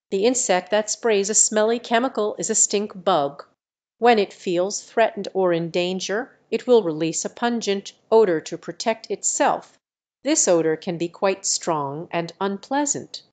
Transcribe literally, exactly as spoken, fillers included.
The insect that sprays a smelly chemical is a stink bug. When it feels threatened or in danger it will release a pungent odour to protect itself. This odour can be quite strong and unpleasant.